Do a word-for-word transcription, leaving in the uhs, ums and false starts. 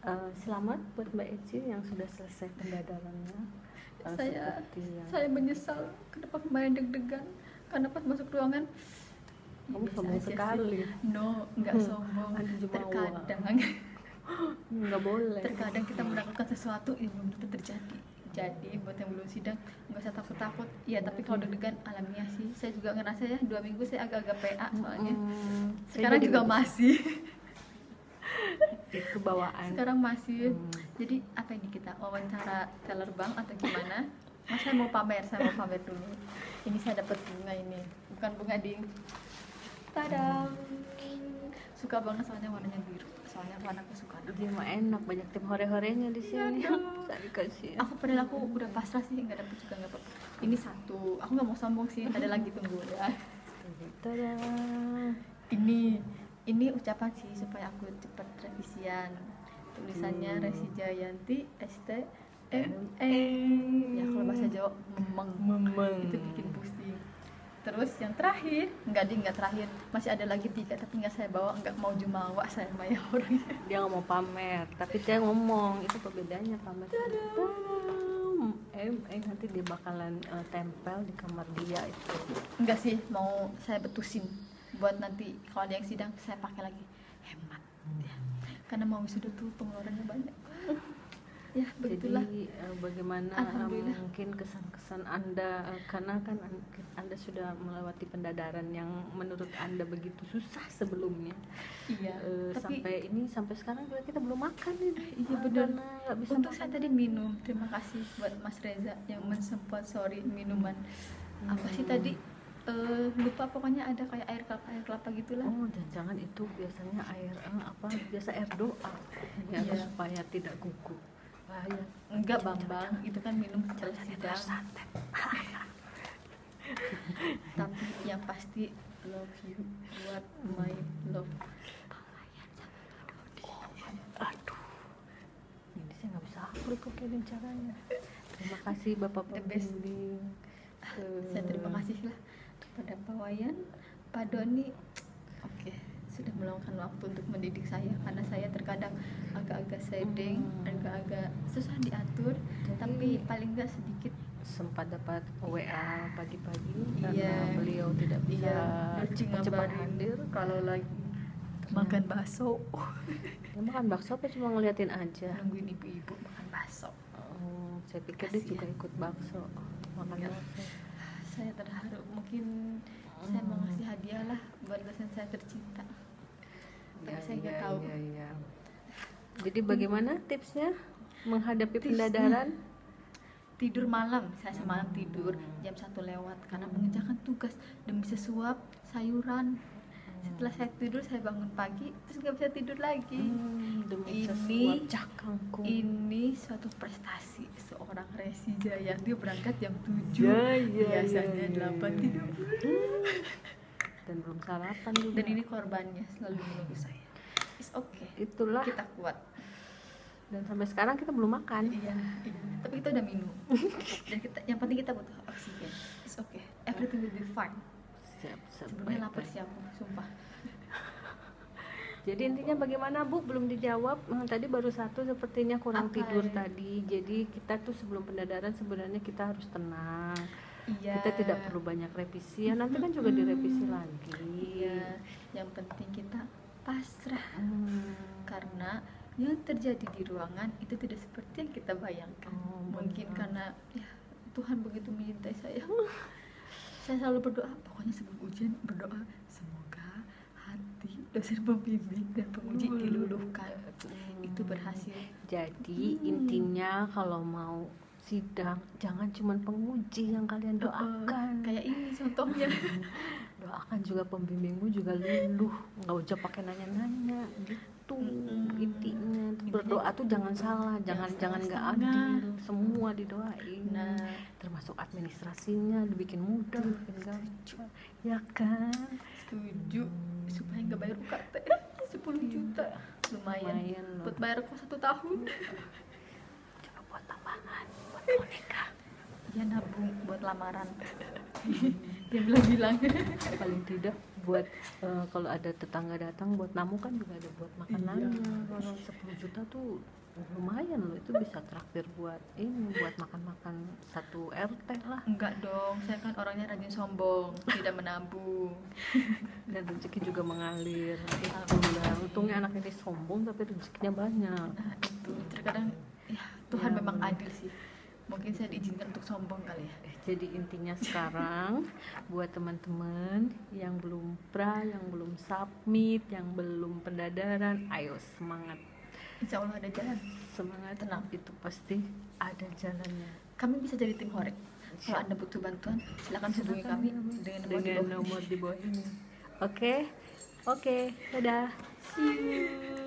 Uh, selamat buat Mbak Eci yang sudah selesai pendadarannya. Uh, Saya yang... saya menyesal kenapa kemarin deg-degan karena pas masuk ruangan. Kamu sombong sekali. No, nggak hmm. sombong. Terkadang nggak boleh. Terkadang kita melakukan sesuatu yang belum tentu terjadi. Jadi buat yang belum sidang nggak usah takut-takut. Ya tapi kalau deg-degan alamiah sih. Saya juga ngerasa ya dua minggu saya agak-agak P A soalnya. Hmm, Sekarang juga bagus. Masih. Itu bawaan. Sekarang masih. Hmm. Jadi apa ini kita wawancara teller bank atau gimana? Mas saya mau pamer, saya mau pamer dulu. Ini saya dapat bunga ini, bukan bunga ding. Tadam. Suka banget soalnya warnanya biru. Soalnya warna kesukaan. Dia mah enak, banyak tim hore-horenya di sini. Saya dikasih. Aku padahal aku udah pasrah sih, nggak dapet juga nggak apa-apa. Ini satu, aku nggak mau sombong sih. Ada lagi tunggu ya. Tadam. Ini, ini ucapan sih supaya aku cepat revisian. Tulisannya hmm. Resi Jayanti S T M E. Ya kalau bahasa Jawa memeng, memeng. Itu bikin pusing. Terus yang terakhir, enggak ding, enggak terakhir, masih ada lagi tiga tapi nggak saya bawa, nggak mau jumawa saya mah ya orangnya. Dia nggak mau pamer, tapi dia ngomong itu perbedaannya pamer. Eh, eh nanti dia bakalan uh, tempel di kamar dia itu. Enggak sih, mau saya betusin buat nanti kalau ada yang sidang saya pakai lagi, hemat. Hmm. Ya. Karena mau wisuda tuh pengeluarannya banyak. Ya begitulah. Jadi uh, bagaimana uh, mungkin kesan-kesan Anda uh, karena kan Anda sudah melewati pendadaran yang menurut Anda begitu susah sebelumnya. Iya. Uh, tapi, sampai ini sampai sekarang juga kita belum makan ini. Iya benar. Nggak bisa. Untuk makan. Saya tadi minum. Terima kasih buat Mas Reza yang mensponsori minuman. Hmm. Apa sih tadi? Uh, lupa pokoknya ada kayak air kelapa air kelapa gitulah. Oh dan jangan itu biasanya air uh, apa biasa air doa ya, iya. Supaya tidak gugup. Bahaya. Enggak Bambang, itu kan minum secara sidang. Tapi yang pasti love you buat my love. Oh, aduh, ini saya nggak bisa upload kok kayak caranya. Terima kasih Bapak pembimbing. Uh, saya terima kasih lah kepada Pak Wayan, Pak Doni. Oke. Okay. Sudah meluangkan waktu untuk mendidik saya karena saya terkadang agak-agak sedeng, hmm. agak-agak susah diatur. Jadi, tapi paling nggak sedikit sempat dapat W A pagi-pagi iya, karena beliau tidak bisa iya, cepat hadir kalau lagi makan bakso. Ya, makan bakso apa cuma ngeliatin aja? Nungguin ibu-ibu makan bakso. Oh, saya pikir dia juga ikut bakso. Makan ya. bakso. Saya terharu, mungkin hmm. saya mau ngasih hadiah lah buat dosen saya tercinta. Tapi ya, saya nggak ya, tahu. Ya, ya. Jadi bagaimana tipsnya menghadapi tipsnya, pendadaran? Tidur malam, saya semalam tidur jam satu lewat karena mengerjakan tugas demi sesuap sayuran. Setelah saya tidur saya bangun pagi terus nggak bisa tidur lagi. Hmm, demi ini sesuap ini suatu prestasi seorang Resi Jaya. Dia berangkat jam tujuh, ya, ya, biasanya delapan ya, ya. tidur. Dan belum sarapan juga. Dan ini korbannya selalu menunggu saya. It's okay. Itulah kita kuat. Dan sampai sekarang kita belum makan. Iya, iya. Tapi kita udah minum. Dan kita, yang penting kita butuh oksigen. It's okay. Everything will be fine. Siap, siap. Sebenarnya lapar sih aku, sumpah. Jadi intinya bagaimana Bu? Belum dijawab. Nah, tadi baru satu sepertinya kurang Apa tidur ya? tadi. Jadi kita tuh sebelum pendadaran sebenarnya kita harus tenang. Iya. Kita tidak perlu banyak revisi. Ya nanti kan juga direvisi lagi. Iya. Yang penting kita pasrah. Hmm. Karena yang terjadi di ruangan itu tidak seperti yang kita bayangkan. Oh, mungkin benar. Karena ya Tuhan begitu mencintai saya. Saya selalu berdoa, pokoknya sebelum ujian berdoa semoga hati dosen pembimbing dan penguji diluluhkan. Hmm. Itu berhasil. Jadi hmm. intinya kalau mau sidang jangan cuma penguji yang kalian doakan. Uh, kayak ini contohnya. Doakan juga pembimbingmu juga luluh, nggak usah pakai nanya-nanya gitu. Hmm. Intinya berdoa tuh jangan salah, jangan jangan nggak adil, semua didoain. Nah, termasuk administrasinya dibikin mudah, bikin gampang, ya kan? Setuju. Hmm. Supaya nggak bayar U K T sepuluh juta, lumayan. lumayan buat bayar kos satu tahun. Coba buat tambahan, buat boneka. Ya nabung buat lamaran. Dia bilang-bilang paling tidak buat eh, kalau ada tetangga datang buat namu kan juga ada buat makanannya. Kalau sepuluh juta tuh lumayan loh, itu bisa traktir buat ini, buat makan-makan satu R T lah. Enggak dong, saya kan orangnya rajin sombong, tidak menabung. Dan rezeki juga mengalir. Alhamdulillah, untungnya anak ini sombong tapi rezekinya banyak. Nah, itu terkadang ya Tuhan Ya, memang benar. adil sih. Mungkin saya diizinkan untuk sombong kali ya. Eh, Jadi intinya sekarang buat teman-teman yang belum pra, yang belum submit, yang belum pendadaran, ayo semangat. Insya Allah ada jalan. Semangat, Tenang. itu pasti ada jalannya. Kami bisa jadi tim horek. Kalau Anda butuh bantuan, silakan hubungi kami dengan nomor di Dengan bawah ini. nomor di bawah ini. Oke, oke, dadah. See you.